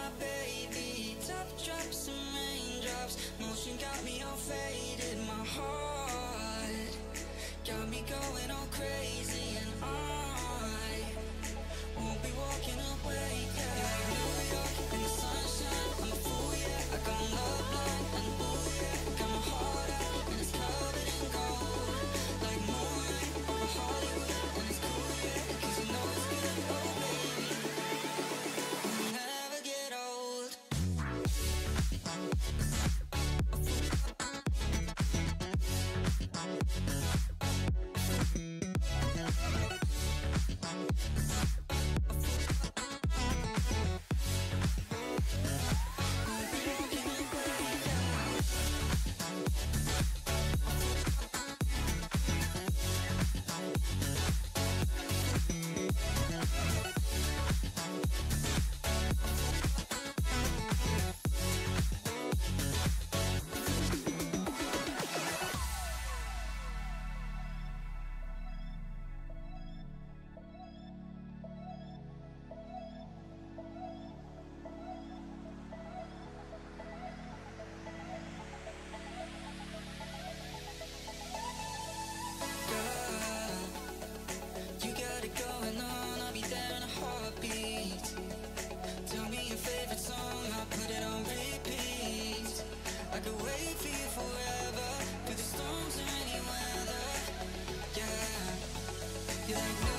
my baby. Top drops and raindrops, motion got me all faded. My heart got me going all crazy, and I won't be walking away. Yeah, like New York in the sunshine, I'm a fool, yeah. I got love blind, and ooh yeah, got my heart out and it's covered in gold. Like moonlight over Hollywood, and it's cool, yeah, 'cause you know it's good, oh baby. We'll never get old. You got it going on, I'll be there in a heartbeat. Tell me your favorite song, I'll put it on repeat. I could wait for you forever, through the storms or any weather. Yeah, you're like